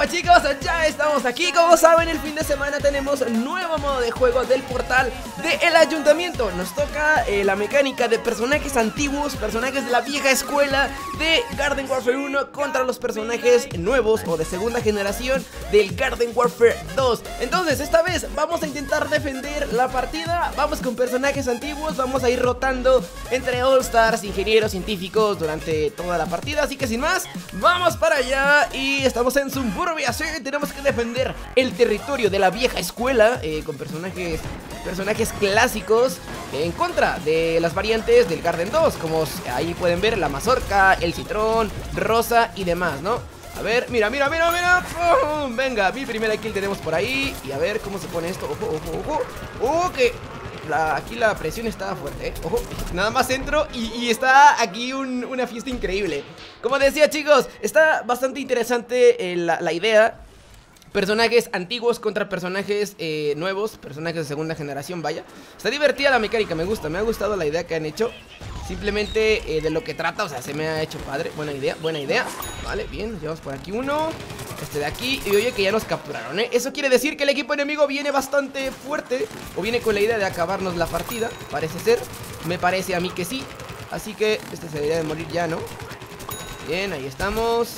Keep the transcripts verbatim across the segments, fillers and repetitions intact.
Hola chicos, ya estamos aquí. Como saben, el fin de semana tenemos nuevo modo de juego del portal del ayuntamiento. Nos toca eh, la mecánica de personajes antiguos, personajes de la vieja escuela de Garden Warfare uno contra los personajes nuevos o de segunda generación del Garden Warfare dos. Entonces esta vez vamos a intentar defender la partida. Vamos con personajes antiguos, vamos a ir rotando entre All Stars, ingenieros, científicos durante toda la partida. Así que sin más, vamos para allá. Y estamos en Suburbia, sí, tenemos que defender el territorio de la vieja escuela eh, con personajes personajes clásicos eh, en contra de las variantes del Garden dos, como ahí pueden ver, la mazorca, el citrón, rosa y demás, ¿no? A ver, mira, mira, mira, mira. ¡Pum! Venga, mi primera kill tenemos por ahí. Y a ver cómo se pone esto. Ojo, ojo, ojo. ¡Oh, que! La, aquí la presión está fuerte, ¿eh? Ojo, nada más entro y, y está aquí un, una fiesta increíble. Como decía, chicos, está bastante interesante eh, la, la idea. Personajes antiguos contra personajes eh, nuevos, personajes de segunda generación, vaya. Está divertida la mecánica, me gusta, me ha gustado la idea que han hecho. Simplemente eh, de lo que trata, o sea, se me ha hecho padre. Buena idea, buena idea. Vale, bien, nos llevamos por aquí uno. Este de aquí, y oye que ya nos capturaron, ¿eh? Eso quiere decir que el equipo enemigo viene bastante fuerte, o viene con la idea de acabarnos la partida, parece ser. Me parece a mí que sí. Así que este se debería de morir ya, ¿no? Bien, ahí estamos.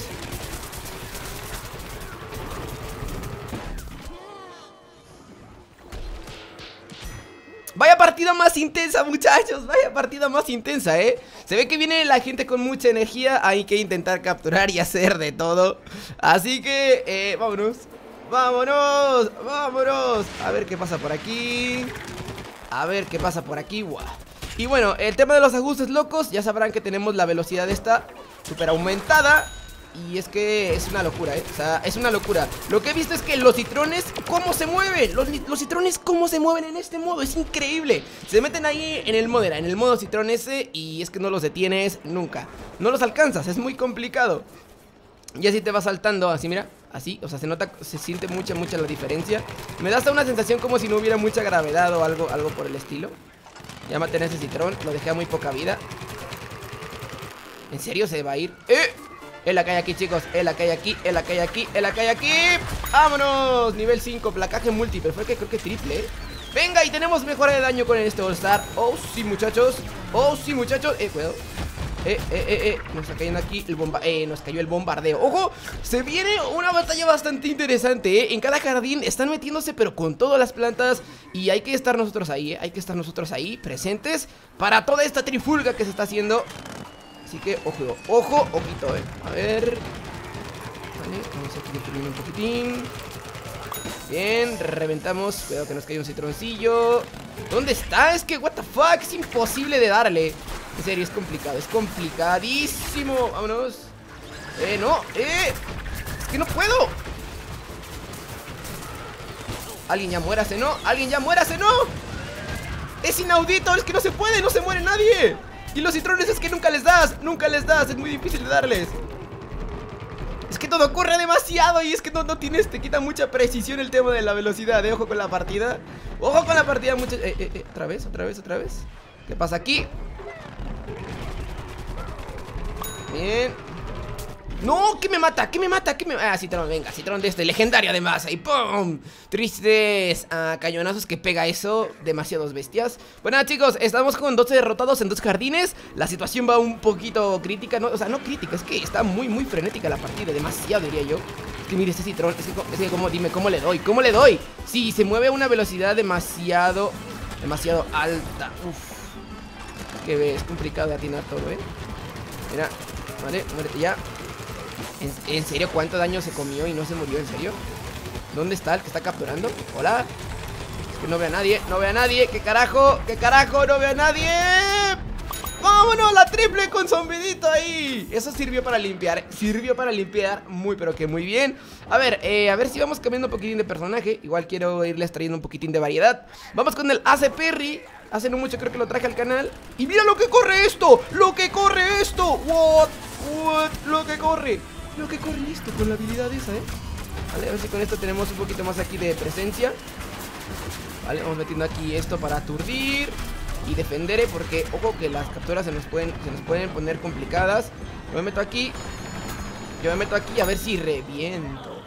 Vaya partida más intensa, muchachos. Vaya partida más intensa, ¿eh? Se ve que viene la gente con mucha energía. Hay que intentar capturar y hacer de todo. Así que, eh, vámonos. Vámonos, vámonos. A ver qué pasa por aquí. A ver qué pasa por aquí. Wow. Y bueno, el tema de los ajustes locos. Ya sabrán que tenemos la velocidad esta súper aumentada. Y es que es una locura, ¿eh? O sea, es una locura. Lo que he visto es que los citrones, ¿cómo se mueven? Los, los citrones, ¿cómo se mueven en este modo? Es increíble. Se meten ahí en el modera, en el modo citrón ese. Y es que no los detienes nunca. No los alcanzas, es muy complicado. Y así te va saltando, así mira. Así, o sea, se nota, se siente mucha, mucha la diferencia. Me da hasta una sensación como si no hubiera mucha gravedad o algo, algo por el estilo. Ya maté a ese citrón, lo dejé a muy poca vida. ¿En serio se va a ir? ¡Eh! Él la cae aquí, chicos, él la cae aquí, él la cae aquí, él la cae aquí. ¡Vámonos! Nivel cinco, placaje múltiple. Fue que creo que triple, ¿eh? Venga, y tenemos mejora de daño con este All Star. Oh, sí, muchachos. Oh, sí, muchachos. Eh, cuidado. Eh, eh, eh, eh. Nos está cayendo aquí el bomba. Eh, nos cayó el bombardeo. ¡Ojo! Se viene una batalla bastante interesante, ¿eh? En cada jardín están metiéndose, pero con todas las plantas. Y hay que estar nosotros ahí, ¿eh? Hay que estar nosotros ahí, presentes, para toda esta trifulga que se está haciendo. Así que, ojo, ojo, ojito, eh. A ver. Vale, vamos aquí a destruir un poquitín. Bien, reventamos. Cuidado que nos caiga un citroncillo. ¿Dónde está? Es que, what the fuck, es imposible de darle. En serio, es complicado, es complicadísimo. Vámonos. Eh, no, eh. Es que no puedo. Alguien ya muérase, ¿no? Alguien ya muérase, ¿no? Es inaudito, es que no se puede, no se muere nadie. Y los citrones es que nunca les das, nunca les das, es muy difícil de darles. Es que todo corre demasiado y es que no, no tienes, te quita mucha precisión el tema de la velocidad, ¿eh? Ojo con la partida. Ojo con la partida, muchachos. Eh, eh, eh, otra vez, otra vez, otra vez. ¿Qué pasa aquí? Bien. No, ¿qué me mata? ¿Qué me mata? ¿Qué me... Ah, citrón, venga, citrón de este, legendario además. Ahí, ¡pum! Tristes ah, cañonazos que pega eso. Demasiados bestias. Bueno, chicos, estamos con doce derrotados en dos jardines. La situación va un poquito crítica, ¿no? O sea, no crítica, es que está muy, muy frenética la partida. Demasiado, diría yo. Es que mire, este citrón, es que, es que como, dime, ¿cómo le doy? ¿Cómo le doy? Sí, se mueve a una velocidad demasiado, demasiado alta. Uf. Que es complicado de atinar todo, ¿eh? Mira, vale, muérete ya. ¿En, ¿En serio cuánto daño se comió y no se murió? ¿En serio? ¿Dónde está el que está capturando? Hola. Es que no veo a nadie, no veo a nadie. ¿Qué carajo? ¿Qué carajo? No veo a nadie. ¡Vámonos! La triple con zombidito ahí. Eso sirvió para limpiar. Sirvió para limpiar muy pero que muy bien. A ver, eh, a ver si vamos cambiando un poquitín de personaje. Igual quiero irles trayendo un poquitín de variedad. Vamos con el A C Perry. Hace no mucho creo que lo traje al canal. Y mira lo que corre esto. Lo que corre esto. What? What? Lo que corre. Lo que corre listo con la habilidad esa, ¿eh? Vale, a ver si con esto tenemos un poquito más aquí de presencia. Vale, vamos metiendo aquí esto para aturdir y defender, ¿eh? Porque, ojo, que las capturas se nos pueden, se nos pueden poner complicadas. Yo me meto aquí. Yo me meto aquí a ver si reviento.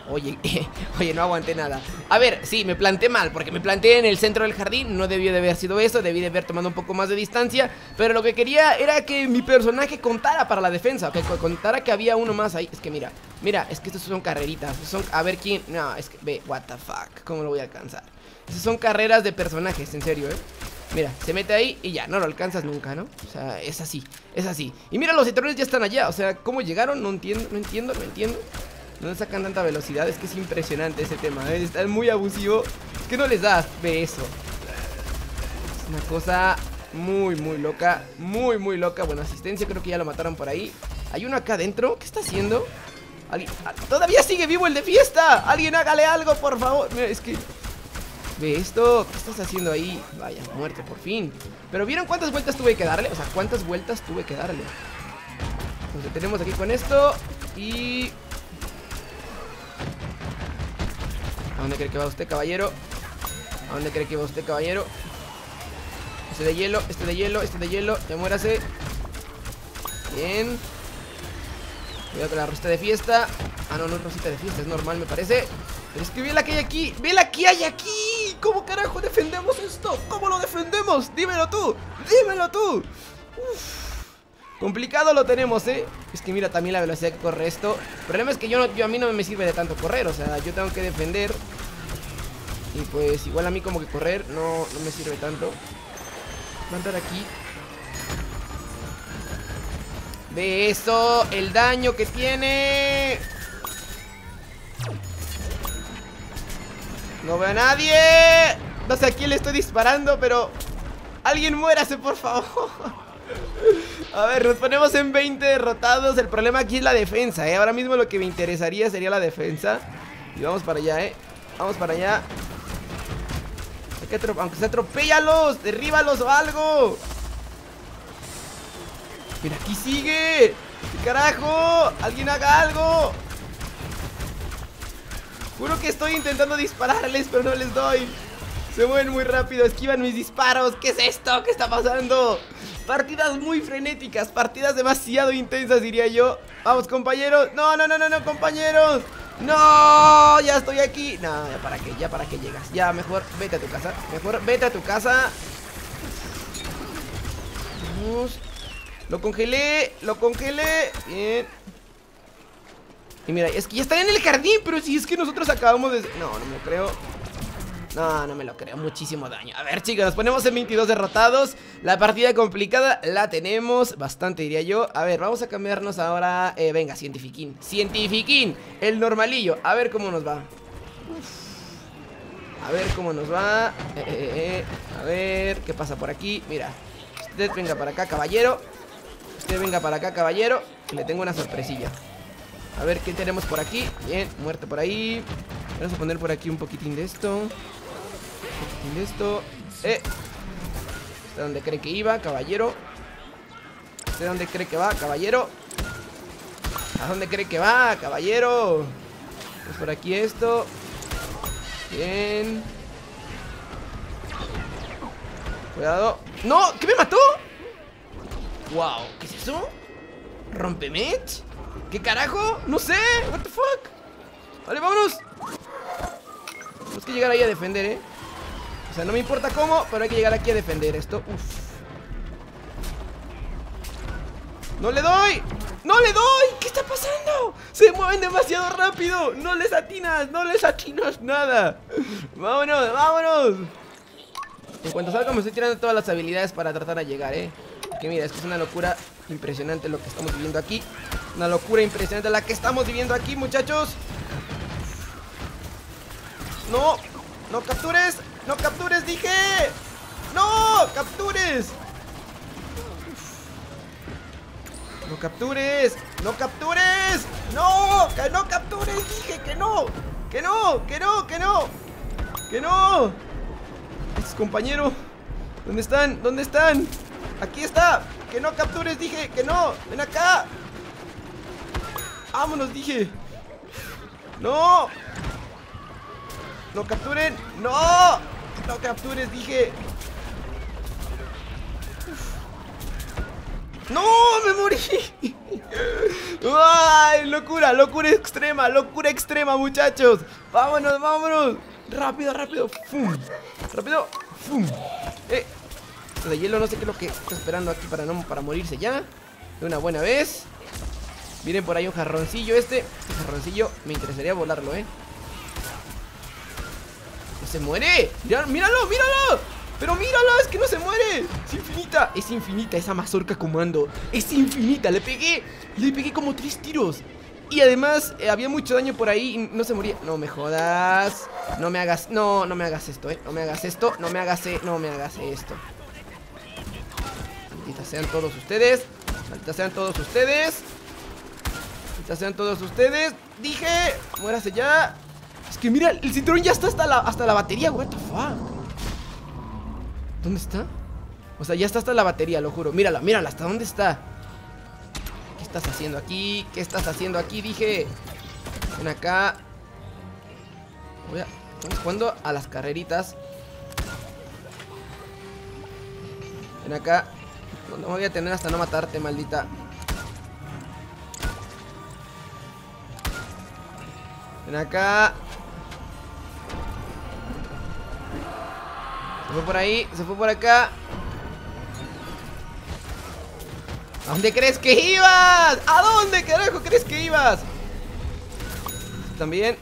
Oye, oye, no aguanté nada. A ver, sí, me planté mal, porque me planté en el centro del jardín. No debió de haber sido eso, debí de haber tomado un poco más de distancia. Pero lo que quería era que mi personaje contara para la defensa, que contara que había uno más ahí. Es que mira, mira, es que estos son carreritas son, a ver quién, no, es que, ve, what the fuck, ¿cómo lo voy a alcanzar? Esas son carreras de personajes, en serio, eh. Mira, se mete ahí y ya, no lo alcanzas nunca, ¿no? O sea, es así, es así. Y mira, los citrones ya están allá, o sea, ¿cómo llegaron? No entiendo, no entiendo, no entiendo. No sacan tanta velocidad, es que es impresionante ese tema, ¿eh? Está muy abusivo. Es que no les das, ve eso. Es una cosa muy, muy loca, muy, muy loca. Bueno, asistencia, creo que ya lo mataron por ahí. Hay uno acá adentro, ¿qué está haciendo? ¿Alguien? ¡Todavía sigue vivo el de fiesta! ¡Alguien hágale algo, por favor! Mira, es que... ve esto, ¿qué estás haciendo ahí? Vaya, muerte, por fin. Pero ¿vieron cuántas vueltas tuve que darle? O sea, ¿cuántas vueltas tuve que darle? Nos detenemos aquí con esto. Y... ¿a dónde cree que va usted, caballero? ¿A dónde cree que va usted, caballero? Este de hielo, este de hielo, este de hielo. Ya muérase. Bien. Cuidado con la rosita de fiesta. Ah, no, no es rosita de fiesta, es normal, me parece. Pero es que ve la que hay aquí, ve la que hay aquí. ¿Cómo carajo defendemos esto? ¿Cómo lo defendemos? Dímelo tú, dímelo tú. Uf. Complicado lo tenemos, eh. Es que mira también la velocidad que corre esto. El problema es que yo, no, yo a mí no me sirve de tanto correr. O sea, yo tengo que defender. Y pues igual a mí como que correr no, no me sirve tanto. Voy a entrar aquí. Ve eso, el daño que tiene. No veo a nadie. No sé a quién le estoy disparando, pero... alguien muérase, por favor. A ver, nos ponemos en veinte derrotados. El problema aquí es la defensa, ¿eh? Ahora mismo lo que me interesaría sería la defensa. Y vamos para allá, ¿eh? Vamos para allá. Hay que aunque se atropéllalos, derríbalos o algo. Mira, aquí sigue. ¿Qué carajo? Alguien haga algo. Juro que estoy intentando dispararles, pero no les doy. Se mueven muy rápido, esquivan mis disparos. ¿Qué es esto? ¿Qué está pasando? Partidas muy frenéticas, partidas demasiado intensas, diría yo. Vamos, compañeros. No, no, no, no, no, compañeros. No, ya estoy aquí. No, ya para qué, ya para qué llegas. Ya, mejor vete a tu casa. Mejor vete a tu casa. Vamos. Lo congelé, lo congelé. Bien. Y mira, es que ya están en el jardín. Pero si es que nosotros acabamos de... No, no me lo creo. No, no me lo creo, muchísimo daño. A ver, chicos, nos ponemos en veintidós derrotados. La partida complicada la tenemos bastante, diría yo. A ver, vamos a cambiarnos ahora. eh, Venga, cientifiquín, cientifiquín, el normalillo, a ver cómo nos va. Uf. A ver cómo nos va. eh, eh, eh. A ver, ¿qué pasa por aquí? Mira, usted venga para acá, caballero. Usted venga para acá, caballero. Que le tengo una sorpresilla. A ver, ¿qué tenemos por aquí? Bien, muerte por ahí. Vamos a poner por aquí un poquitín de esto. Un poquitín de esto. Eh ¿Hasta dónde cree que iba, caballero? ¿Hasta dónde cree que va, caballero? ¿A dónde cree que va, caballero? Pues por aquí esto. Bien. Cuidado. ¡No! ¿Qué me mató? Wow, ¿qué es eso? ¿Rompemech? ¿Qué carajo? No sé, what the fuck. Vale, vámonos. Tenemos que llegar ahí a defender, eh. O sea, no me importa cómo, pero hay que llegar aquí a defender esto. Uf. ¡No le doy! ¡No le doy! ¿Qué está pasando? Se mueven demasiado rápido. No les atinas, no les atinas nada. Vámonos, vámonos. En cuanto salga me estoy tirando todas las habilidades para tratar de llegar, eh. Que mira, es que es una locura impresionante lo que estamos viviendo aquí. Una locura impresionante la que estamos viviendo aquí, muchachos. No, no captures. No captures, dije. No, captures. No captures. No captures. No, que no captures, dije que no. Que no, que no, que no. Que no. Estos compañeros, ¿dónde están? ¿Dónde están? Aquí está. Que no captures, dije, que no. Ven acá. Vámonos, dije. No. No capturen. No. No captures, dije. No, me morí. ¡Ay! Locura, locura extrema, locura extrema, muchachos. Vámonos, vámonos. Rápido, rápido. ¡Fum! Rápido. ¡Fum! Eh. De hielo, no sé qué es lo que está esperando aquí para, no, para morirse ya. De una buena vez. Miren por ahí un jarroncillo este. Este jarroncillo me interesaría volarlo, eh. ¡No se muere! ¡Míralo, míralo! míralo! ¡Pero míralo! ¡Es que no se muere! ¡Es infinita! ¡Es infinita esa mazorca comando! ¡Es infinita! ¡Le pegué! ¡Le pegué como tres tiros! Y además, eh, había mucho daño por ahí y no se moría. No me jodas. No me hagas... No, no me hagas esto, eh. No me hagas esto. No me hagas... E no me hagas esto. Malditas sean todos ustedes. Malditas sean todos ustedes. Malditas sean todos ustedes. Dije... Muérase ya. Es que mira, el cinturón ya está hasta la, hasta la batería. What the fuck. ¿Dónde está? O sea, ya está hasta la batería, lo juro. Mírala, mírala, ¿hasta dónde está? ¿Qué estás haciendo aquí? ¿Qué estás haciendo aquí? Dije. Ven acá. Voy a... Estamos jugando a las carreritas. Ven acá. No, no voy a tener hasta no matarte, maldita. Ven acá. Se fue por ahí, se fue por acá. ¿A dónde crees que ibas? ¿A dónde carajo crees que ibas? También.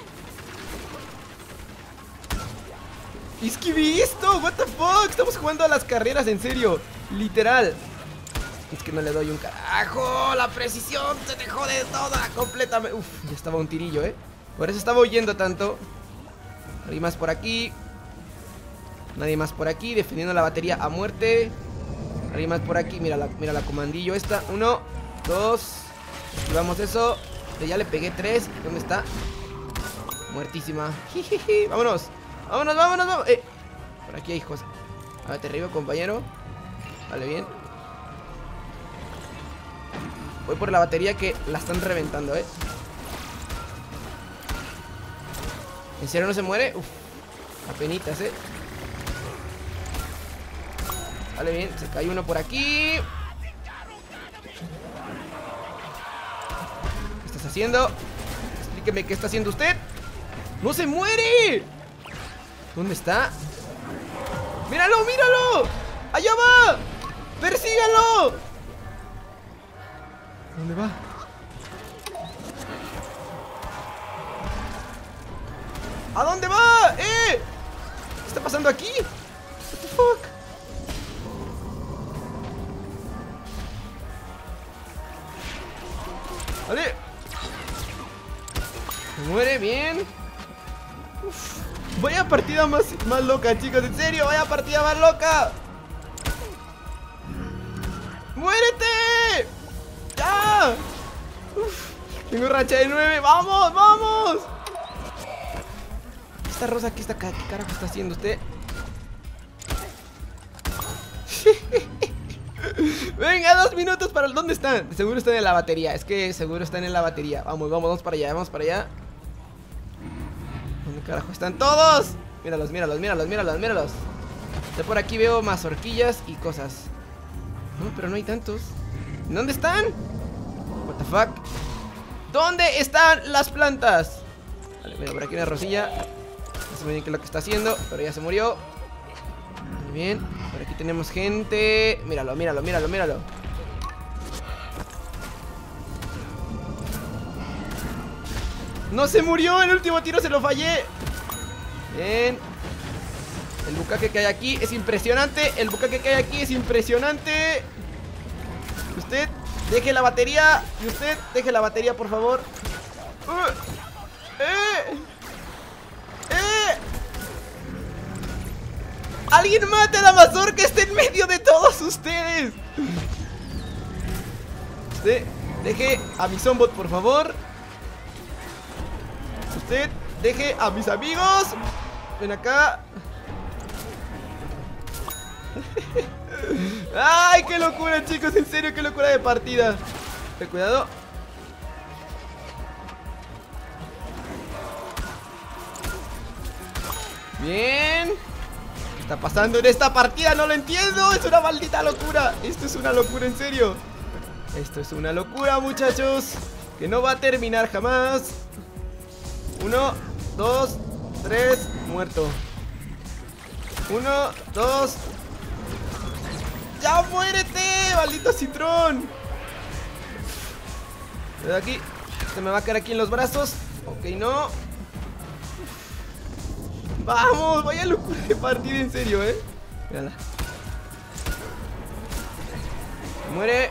Es que vi esto, what the fuck. Estamos jugando a las carreras, en serio. Literal. Es que no le doy un carajo. La precisión se dejó de toda completamente. Uf, ya estaba un tirillo, eh. Por eso estaba huyendo tanto. Hay más por aquí. Nadie más por aquí, defendiendo la batería a muerte. Nadie más por aquí, mira la, mira la comandillo esta. Uno, dos. Esquivamos eso. Ya le pegué tres. ¿Dónde está? Muertísima. Jijiji. Vámonos. Vámonos, vámonos, vámonos. Eh, por aquí hay hijos. A ver, te revivo, compañero. Vale, bien. Voy por la batería que la están reventando, eh. ¿En serio no se muere? Uf, apenitas, eh. Vale, bien, se cayó uno por aquí. ¿Qué estás haciendo? Explíqueme qué está haciendo usted. ¡No se muere! ¿Dónde está? ¡Míralo, míralo! ¡Allá va! ¡Persígalo! ¿Dónde va? ¿A dónde va? ¡Eh! ¿Qué está pasando aquí? What the fuck? Vale. Se muere, bien. Uf. Vaya partida más, más loca, chicos. En serio, vaya partida más loca. ¡Muérete! ¡Ya! Uf. Tengo racha de nueve. ¡Vamos, vamos! Esta rosa aquí está. ¿Qué carajo está haciendo usted? Venga, dos minutos para... ¿Dónde están? Seguro están en la batería. Es que seguro están en la batería. Vamos, vamos, vamos para allá, vamos para allá. ¿Dónde carajo están todos? Míralos, míralos, míralos, míralos, míralos. De por aquí veo mazorquillas y cosas. No, pero no hay tantos. ¿Dónde están? What the fuck. ¿Dónde están las plantas? Vale, mira, por aquí una rosilla. No sé muy bien qué es lo que está haciendo, pero ya se murió. Muy bien. Por aquí tenemos gente. Míralo, míralo, míralo, míralo. ¡No se murió! El último tiro se lo fallé. Bien. El bucaque que hay aquí es impresionante. El bucaque que hay aquí es impresionante. Usted deje la batería. Y usted deje la batería, por favor. uh. ¡Eh! ¡Eh! ¡Alguien mate a la mazorca! ¡Está en medio de todos ustedes! Usted deje a mi zombot, por favor. Usted deje a mis amigos. Ven acá. ¡Ay, qué locura, chicos! En serio, qué locura de partida. Ten cuidado. Bien. ¿Qué está pasando en esta partida? No lo entiendo. Es una maldita locura. Esto es una locura, en serio. Esto es una locura, muchachos, que no va a terminar jamás. Uno, dos, tres, muerto. Uno, dos. ¡Ya muérete, maldito citrón! De aquí. Se me va a caer aquí en los brazos. Ok, no. Vamos, vaya locura de partida, en serio, eh. Mírala. Muere.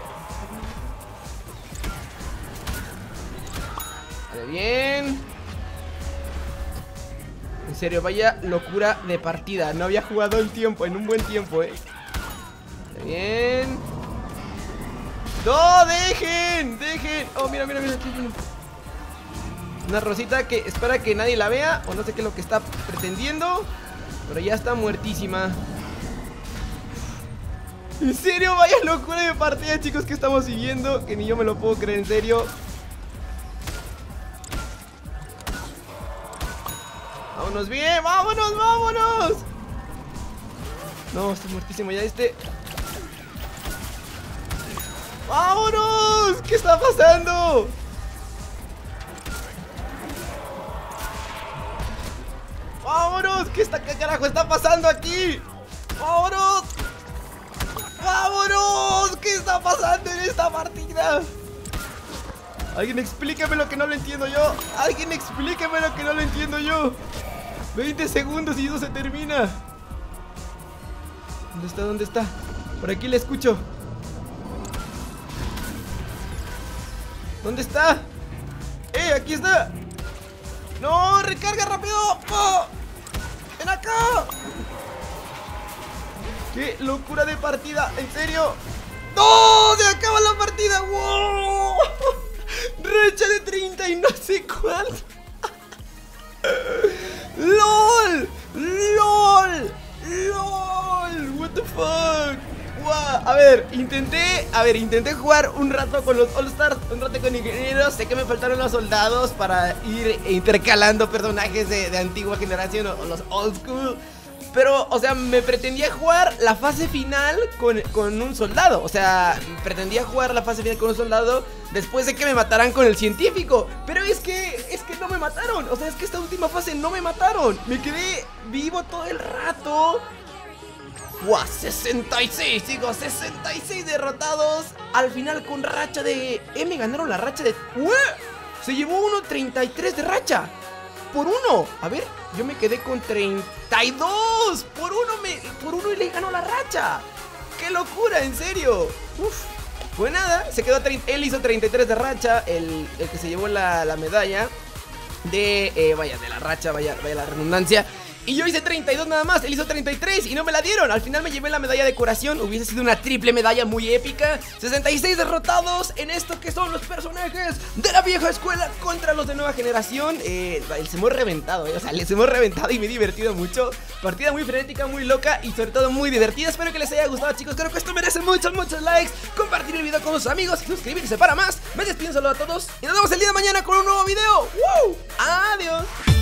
Vale, bien. En serio, vaya locura de partida. No había jugado en tiempo, en un buen tiempo, eh. Vale, bien. ¡No! ¡Dejen! ¡Dejen! Oh, mira, mira, mira aquí. Una rosita que espera que nadie la vea. O no sé qué es lo que está pretendiendo. Pero ya está muertísima. En serio, vaya locura de partida, chicos, que estamos siguiendo. Que ni yo me lo puedo creer, en serio. Vámonos bien, vámonos, vámonos. No, está muertísimo ya este. ¡Vámonos! ¿Qué está pasando? ¡Vámonos! ¿Qué, está, qué carajo está pasando aquí? ¡Vámonos! ¡Vámonos! ¿Qué está pasando en esta partida? Alguien explíqueme lo que no lo entiendo yo. Alguien explíqueme lo que no lo entiendo yo. veinte segundos y eso se termina. ¿Dónde está? ¿Dónde está? Por aquí le escucho. ¿Dónde está? ¡Eh! ¡Aquí está! ¡No! ¡Recarga rápido! ¡Oh! ¡Ven acá! ¡Qué locura de partida! ¿En serio? ¡No! ¡Se acaba la partida! ¡Wow! ¡Racha de treinta y no sé cuánto! ¡LOL! ¡LOL! ¡LOL! ¿What the fuck? Wow. A ver, intenté, a ver, intenté jugar un rato con los All Stars, un rato con ingenieros. Sé que me faltaron los soldados para ir intercalando personajes de, de antigua generación o, o los old school. Pero, o sea, me pretendía jugar la fase final con, con un soldado. O sea, pretendía jugar la fase final con un soldado después de que me mataran con el científico. Pero es que, es que no me mataron. O sea, es que esta última fase no me mataron. Me quedé vivo todo el rato. ¡Wow! sesenta y seis, chicos, sesenta y seis derrotados. Al final con racha de... Eh, me ganaron la racha de... ¡Ué! Se llevó uno treinta y tres de racha. Por uno. A ver, yo me quedé con treinta y dos. Por uno me... Por uno y le ganó la racha. ¡Qué locura, en serio! Uf. Pues nada, se quedó... Él hizo treinta y tres de racha. El, el que se llevó la, la medalla de... Eh, vaya, de la racha, vaya, vaya la redundancia. Y yo hice treinta y dos nada más, él hizo treinta y tres y no me la dieron. Al final me llevé la medalla de curación. Hubiese sido una triple medalla muy épica. sesenta y seis derrotados en esto que son los personajes de la vieja escuela contra los de nueva generación. eh, Se hemos reventado, eh, o sea, les hemos reventado y me he divertido mucho. Partida muy frenética, muy loca y sobre todo muy divertida. Espero que les haya gustado, chicos, creo que esto merece muchos, muchos likes. Compartir el video con sus amigos y suscribirse para más. Me despido, saludo a todos y nos vemos el día de mañana con un nuevo video. ¡Woo! Adiós.